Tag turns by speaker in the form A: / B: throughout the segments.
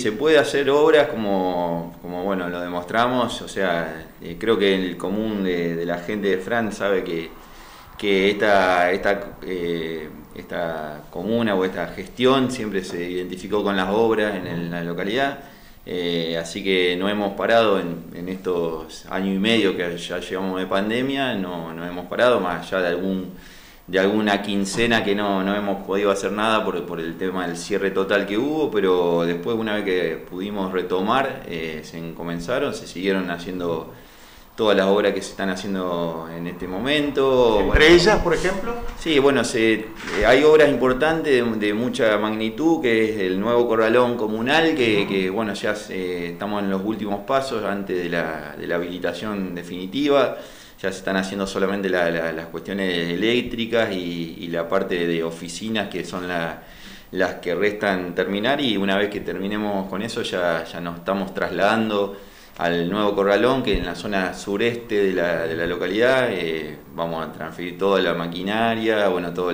A: se puede hacer obras como bueno, lo demostramos, o sea, creo que el común de la gente de Fran sabe que esta comuna o esta gestión siempre se identificó con las obras en la localidad, así que no hemos parado en estos años y medio que ya llevamos de pandemia, no hemos parado, más allá de alguna quincena que no hemos podido hacer nada por el tema del cierre total que hubo, pero después, una vez que pudimos retomar, se siguieron haciendo todas las obras que se están haciendo en este momento.
B: ¿Entre ellas, por ejemplo?
A: Sí, bueno, hay obras importantes de mucha magnitud, que es el nuevo corralón comunal, que bueno, ya estamos en los últimos pasos antes de la habilitación definitiva. Ya se están haciendo solamente las cuestiones eléctricas y la parte de oficinas, que son las que restan terminar, y una vez que terminemos con eso ya nos estamos trasladando al nuevo corralón, que en la zona sureste de la localidad. Vamos a transferir toda la maquinaria, bueno, todo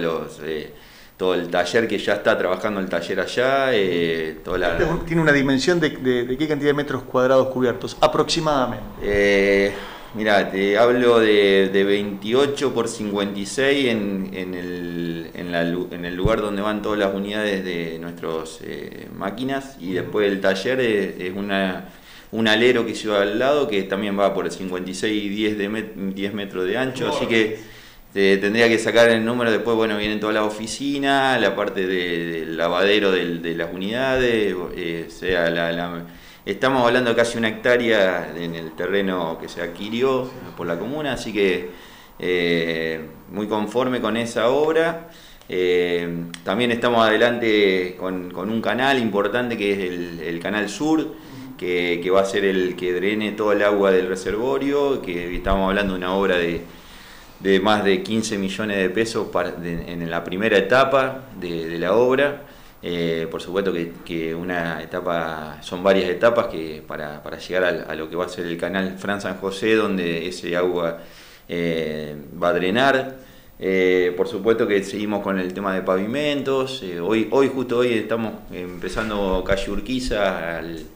A: el taller, que ya está trabajando el taller allá.
B: ¿Tiene una dimensión de qué cantidad de metros cuadrados cubiertos aproximadamente?
A: Mirá, te hablo de 28 por 56 en el lugar donde van todas las unidades de nuestras máquinas, y después el taller es un alero que se va al lado, que también va por el 56 y 10 metros de ancho, así que tendría que sacar el número. Después, bueno, vienen todas las oficinas, la parte del lavadero de las unidades, estamos hablando de casi 1 hectárea en el terreno que se adquirió por la comuna, así que muy conforme con esa obra. También estamos adelante con un canal importante, que es el Canal Sur, que va a ser el que drene todo el agua del reservorio, que estamos hablando de una obra de más de 15 millones de pesos en la primera etapa de la obra. Por supuesto que una etapa, son varias etapas para llegar a lo que va a ser el canal Fran San José, donde ese agua va a drenar. Por supuesto que seguimos con el tema de pavimentos. Justo hoy estamos empezando calle Urquiza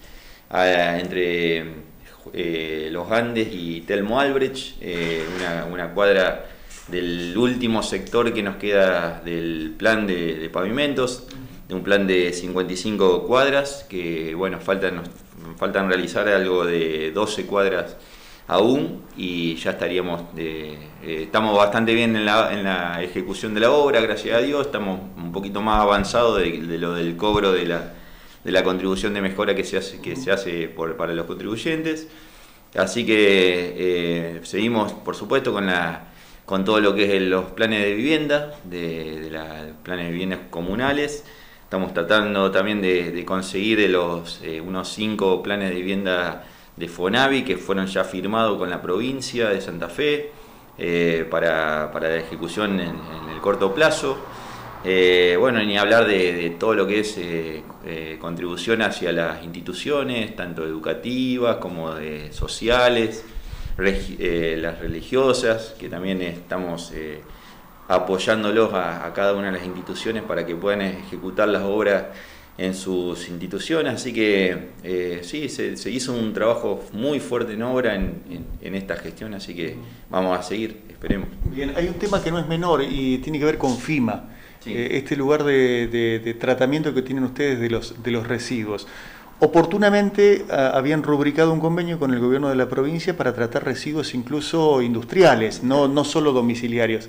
A: entre Los Andes y Telmo Albrecht, una cuadra del último sector que nos queda del plan de pavimentos, de un plan de 55 cuadras, que bueno, faltan realizar algo de 12 cuadras aún, y ya estamos bastante bien en la ejecución de la obra, gracias a Dios. Estamos un poquito más avanzados de lo del cobro de la contribución de mejora que se hace para los contribuyentes. Así que seguimos, por supuesto, con todo lo que es los planes de vivienda, de los planes de viviendas comunales. Estamos tratando también de conseguir unos 5 planes de vivienda de Fonavi que fueron ya firmados con la provincia de Santa Fe para la ejecución en el corto plazo. Bueno, ni hablar de todo lo que es contribución hacia las instituciones, tanto educativas como sociales, las religiosas, que también estamos apoyándolos a cada una de las instituciones para que puedan ejecutar las obras en sus instituciones. Así que sí, se hizo un trabajo muy fuerte en obra en esta gestión, así que vamos a seguir, esperemos.
B: Bien, hay un tema que no es menor y tiene que ver con FIMA,
A: sí.
B: Este lugar de tratamiento que tienen ustedes de los residuos. Oportunamente habían rubricado un convenio con el gobierno de la provincia para tratar residuos incluso industriales, no solo domiciliarios.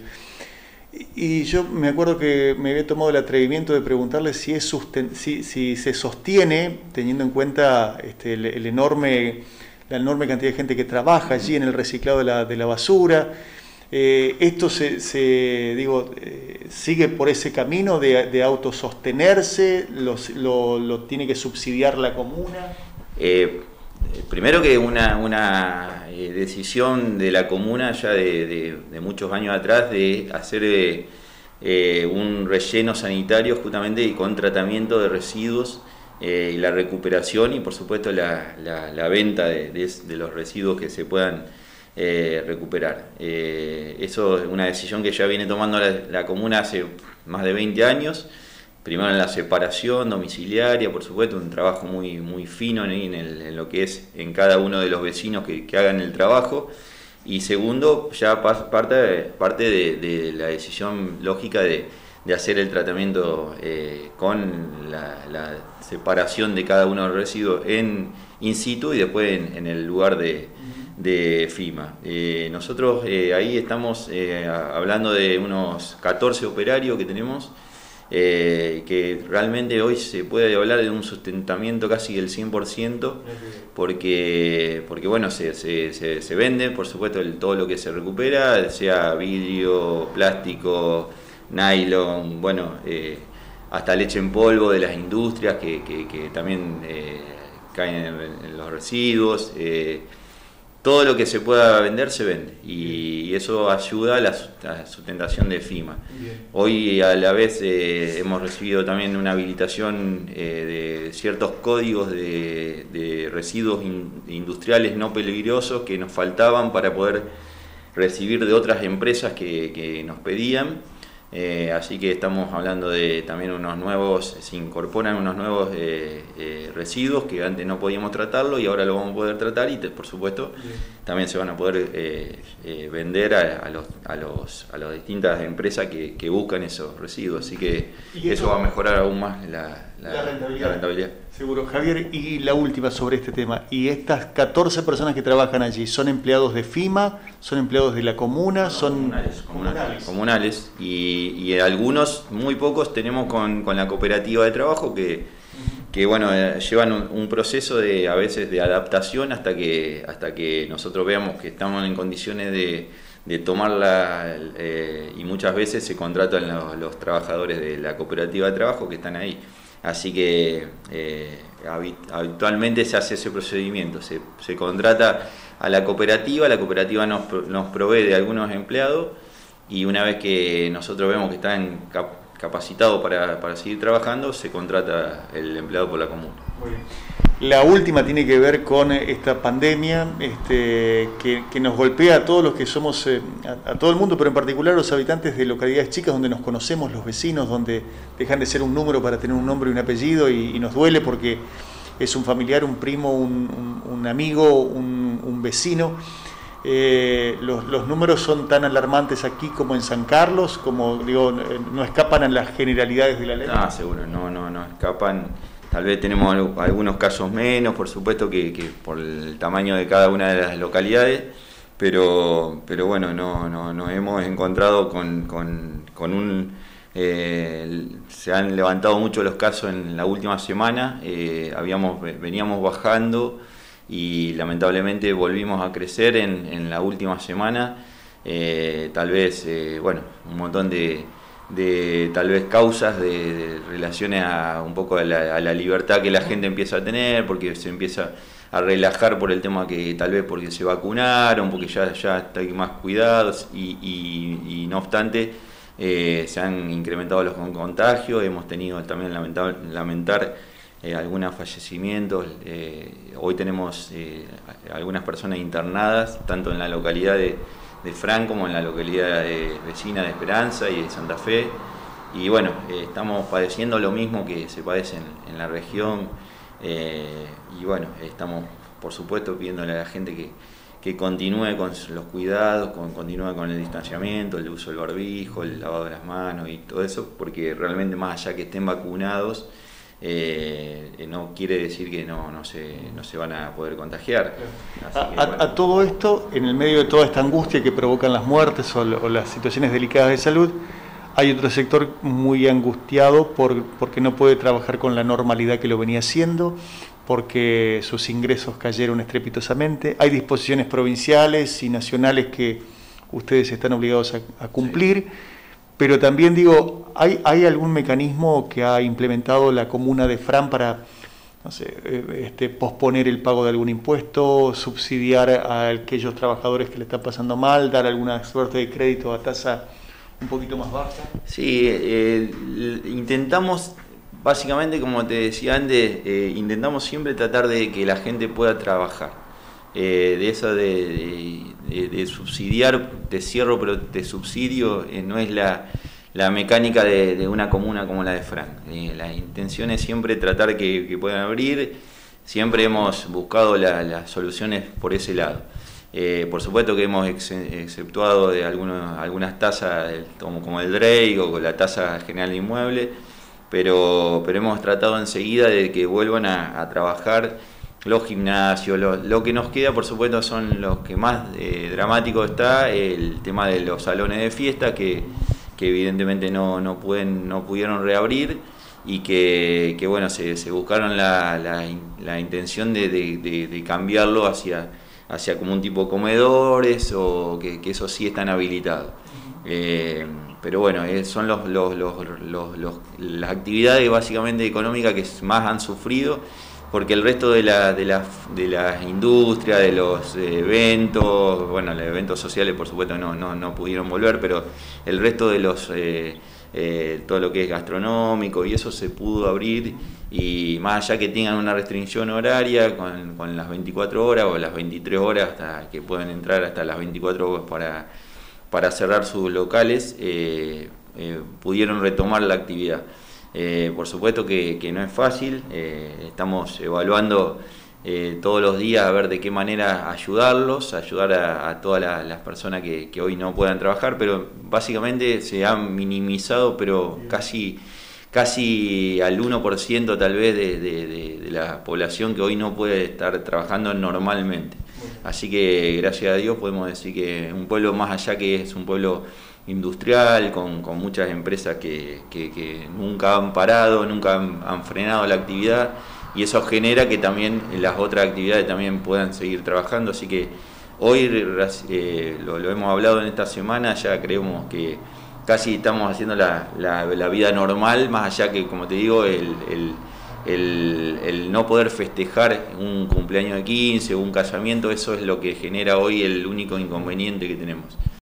B: Y yo me acuerdo que me había tomado el atrevimiento de preguntarle si se sostiene, teniendo en cuenta la enorme cantidad de gente que trabaja allí en el reciclado de la basura. Esto sigue por ese camino de autosostenerse, lo tiene que subsidiar la comuna.
A: Primero que una decisión de la comuna ya de muchos años atrás de hacer un relleno sanitario justamente y con tratamiento de residuos, y la recuperación y por supuesto la venta de los residuos que se puedan recuperar. Eso es una decisión que ya viene tomando la comuna hace más de 20 años, primero en la separación domiciliaria, por supuesto, un trabajo muy, muy fino en lo que es en cada uno de los vecinos que hagan el trabajo. Y segundo, ya parte de la decisión lógica de hacer el tratamiento con la separación de cada uno de los residuos in situ y después en el lugar de FIMA. Nosotros ahí estamos hablando de unos 14 operarios que tenemos, que realmente hoy se puede hablar de un sustentamiento casi del 100%, porque bueno, se vende, por supuesto, todo lo que se recupera, sea vidrio, plástico, nylon, bueno, hasta leche en polvo de las industrias que también caen en los residuos. Todo lo que se pueda vender se vende y eso ayuda a la sustentación de FIMA. Bien. Hoy a la vez hemos recibido también una habilitación de ciertos códigos de residuos industriales no peligrosos que nos faltaban para poder recibir de otras empresas que nos pedían. Así que estamos hablando de también se incorporan unos nuevos residuos que antes no podíamos tratarlo y ahora lo vamos a poder tratar y por supuesto también se van a poder vender a las distintas empresas que buscan esos residuos, así que eso va a mejorar aún más la rentabilidad.
B: Seguro. Javier, y la última sobre este tema, ¿y estas 14 personas que trabajan allí son empleados de FIMA, son empleados de la comuna,
A: no,
B: son
A: comunales y algunos, muy pocos, tenemos con la cooperativa de trabajo que bueno, llevan un proceso a veces de adaptación hasta que nosotros veamos que estamos en condiciones de tomarla, y muchas veces se contratan los trabajadores de la cooperativa de trabajo que están ahí. Así que habitualmente se hace ese procedimiento, se contrata a la cooperativa nos provee de algunos empleados y una vez que nosotros vemos que están capacitados para seguir trabajando, se contrata el empleado por la comuna.
B: Muy bien. La última tiene que ver con esta pandemia que nos golpea a todos los que somos, a todo el mundo, pero en particular a los habitantes de localidades chicas donde nos conocemos, los vecinos, donde dejan de ser un número para tener un nombre y un apellido y nos duele porque es un familiar, un primo, un amigo, un vecino. Los números son tan alarmantes aquí como en San Carlos, como digo, no escapan a las generalidades de la ley.
A: Ah, seguro, no escapan. Tal vez tenemos algunos casos menos, por supuesto, que por el tamaño de cada una de las localidades, pero bueno, nos hemos encontrado con un... se han levantado mucho los casos en la última semana, veníamos bajando y lamentablemente volvimos a crecer en la última semana, tal vez, bueno, un montón de tal vez causas de relaciones a un poco a la libertad que la gente empieza a tener, porque se empieza a relajar por el tema que tal vez porque se vacunaron, porque ya están más cuidados y no obstante se han incrementado los contagios, hemos tenido también lamentar algunos fallecimientos, hoy tenemos algunas personas internadas tanto en la localidad de Fran como en la localidad vecina de Esperanza y de Santa Fe y bueno, estamos padeciendo lo mismo que se padece en la región y bueno, estamos por supuesto pidiéndole a la gente que continúe con los cuidados, continúe con el distanciamiento, el uso del barbijo, el lavado de las manos y todo eso, porque realmente más allá que estén vacunados no quiere decir que no se van a poder contagiar. Así que, bueno.
B: A todo esto, en el medio de toda esta angustia que provocan las muertes o las situaciones delicadas de salud, hay otro sector muy angustiado porque no puede trabajar con la normalidad que lo venía haciendo, porque sus ingresos cayeron estrepitosamente. Hay disposiciones provinciales y nacionales que ustedes están obligados a cumplir. Sí. Pero también digo, ¿hay algún mecanismo que ha implementado la comuna de Fran para, no sé, posponer el pago de algún impuesto, subsidiar a aquellos trabajadores que le están pasando mal, dar alguna suerte de crédito a tasa un poquito más baja?
A: Sí, intentamos, básicamente como te decía antes, intentamos siempre tratar de que la gente pueda trabajar. De eso de subsidiar, te cierro pero te subsidio, no es la la mecánica de una comuna como la de Frank. La intención es siempre tratar que puedan abrir, siempre hemos buscado las soluciones por ese lado. Por supuesto que hemos exceptuado de algunas tasas como el DREI o con la tasa general de inmueble, pero hemos tratado enseguida de que vuelvan a trabajar los gimnasios. Lo que nos queda, por supuesto, son los que más dramático está, el tema de los salones de fiesta, que evidentemente no pudieron reabrir, y que bueno, se buscaron la intención de cambiarlo hacia como un tipo comedores, o que eso sí están habilitados. Pero bueno, son las actividades básicamente económicas que más han sufrido, porque el resto de las industrias, de los eventos, bueno, los eventos sociales por supuesto no pudieron volver, pero el resto de todo lo que es gastronómico y eso se pudo abrir, y más allá que tengan una restricción horaria con las 24 horas o las 23 horas, hasta que pueden entrar hasta las 24 horas para cerrar sus locales, pudieron retomar la actividad. Por supuesto que no es fácil, estamos evaluando todos los días a ver de qué manera ayudar a todas las personas que hoy no puedan trabajar, pero básicamente se han minimizado, pero casi al 1% tal vez de la población que hoy no puede estar trabajando normalmente. Así que gracias a Dios podemos decir que un pueblo, más allá que es un pueblo industrial, con muchas empresas que nunca han parado, nunca han frenado la actividad, y eso genera que también las otras actividades también puedan seguir trabajando. Así que hoy lo hemos hablado en esta semana, ya creemos que casi estamos haciendo la vida normal, más allá que, como te digo, el no poder festejar un cumpleaños de 15 o un casamiento, eso es lo que genera hoy el único inconveniente que tenemos.